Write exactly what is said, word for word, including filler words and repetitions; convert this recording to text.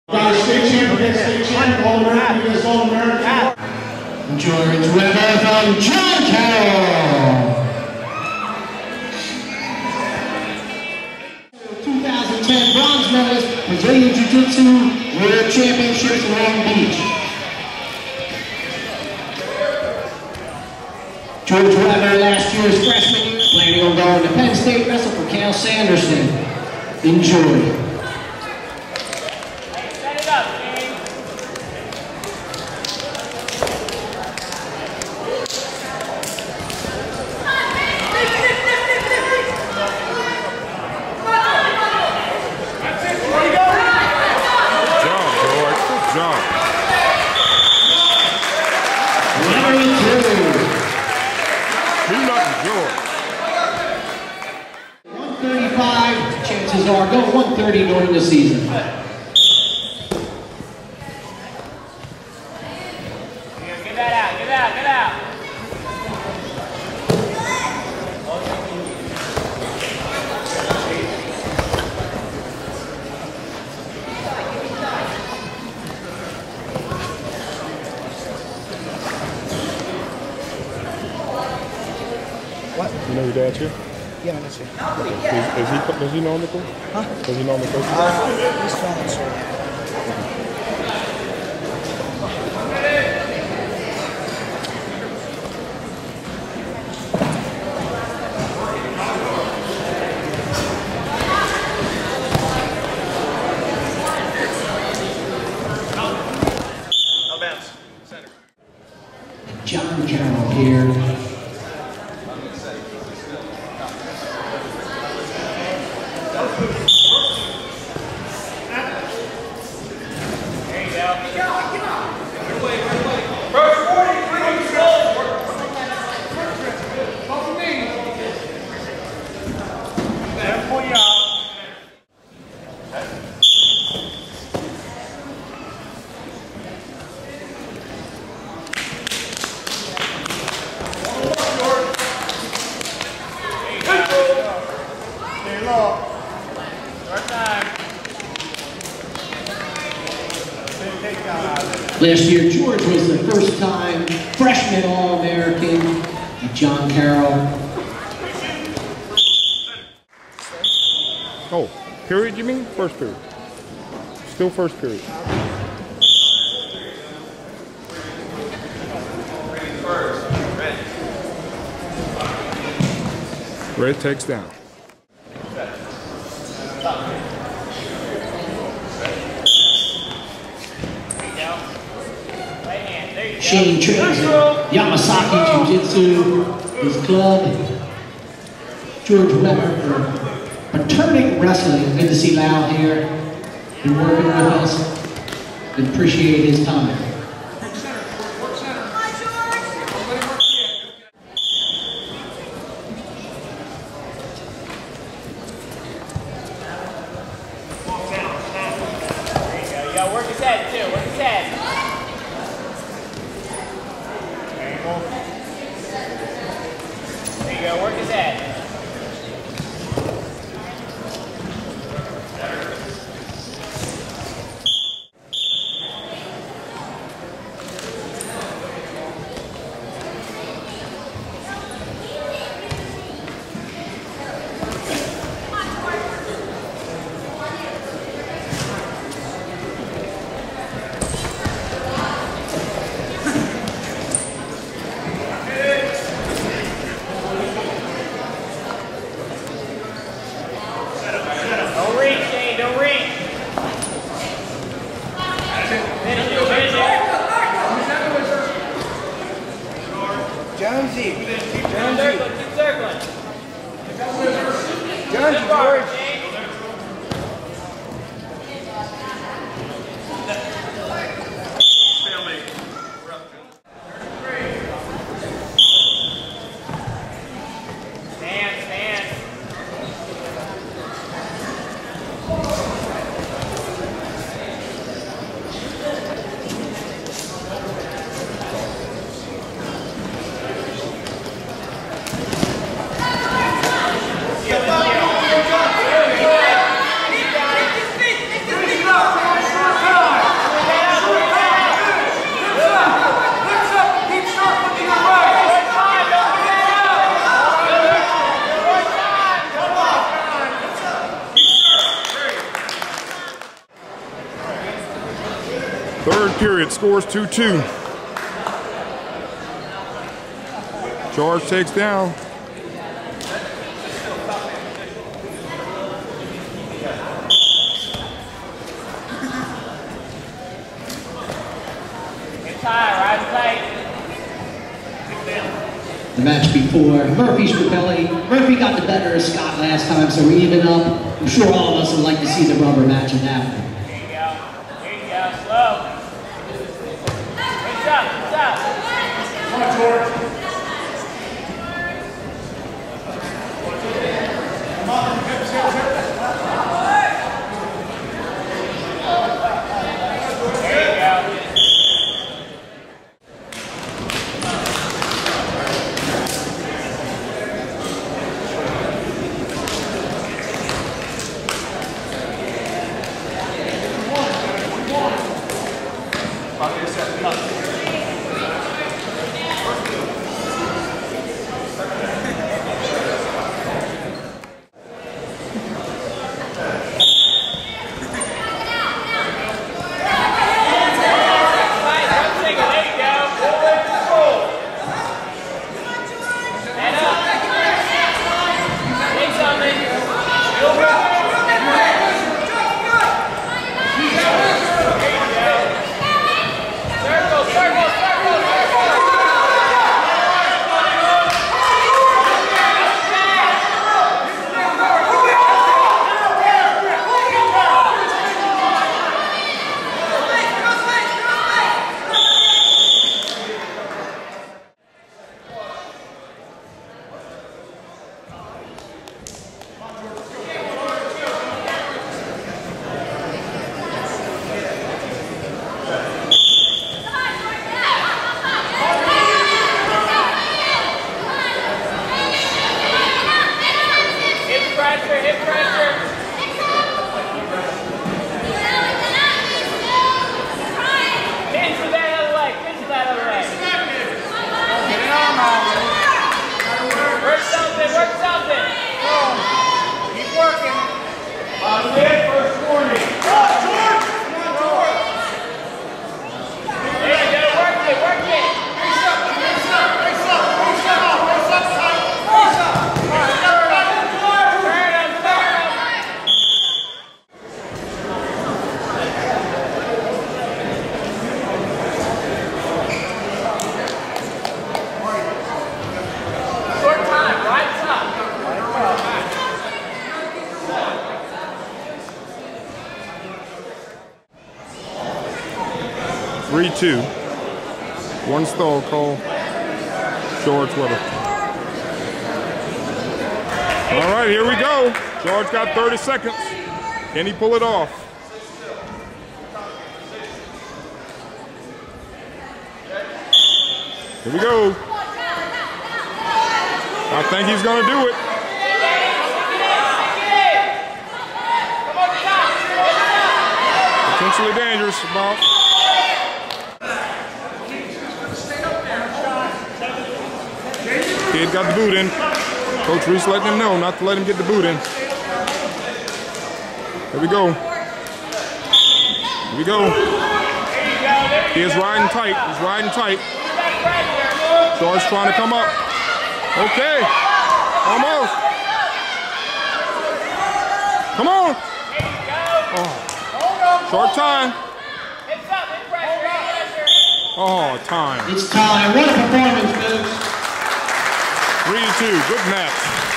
Got a state champ against state champ, All American against All American. George Weber from John Carroll. twenty ten bronze medalist, Brazilian Jiu-Jitsu World Championships Long Beach. George Weber, last year's freshman year, planning on going to Penn State, wrestle for Cal Sanderson. Enjoy. one thirty-five, chances are go one thirty during the season. Get that out, get out, get out. What? You know your dad's here? Yeah, that's it. Okay. Is, is he, does he normally go? Huh? Does he normally go? Uh, he's trying to serve. No bounce. Center. John Carroll here. Last year, George was the first time freshman All-American. John Carroll. Oh, period you mean? First period. Still first period. Red takes down. Shane trains at Yamasaki Jiu-Jitsu, his club. George Weber for Paternic Wrestling. Good to see Lau here. Been working with us. We appreciate his time. Work his head too, work his head. There you go, work his head. Third period, scores two two. George takes down. It's high, right tight. The match before, Murphy Strapelli. Murphy got the better of Scott last time, so we're even up. I'm sure all of us would like to see the rubber match in that one. There you go. There you go. Slow. What's up? What's up? Come on, George. Come on, hips, hips, hips. There you go. three two. One stall call. George with it. All right, here we go. George got thirty seconds. Can he pull it off? Here we go. I think he's going to do it. Potentially dangerous, Bob. Kid got the boot in. Coach Reese letting him know not to let him get the boot in. Here we go. Here we go. Kid's riding tight. He's riding tight. George trying to come up. Okay. Almost. Come on. Oh. Short time. Oh, time. It's time. What a performance, folks. three to two. Good match.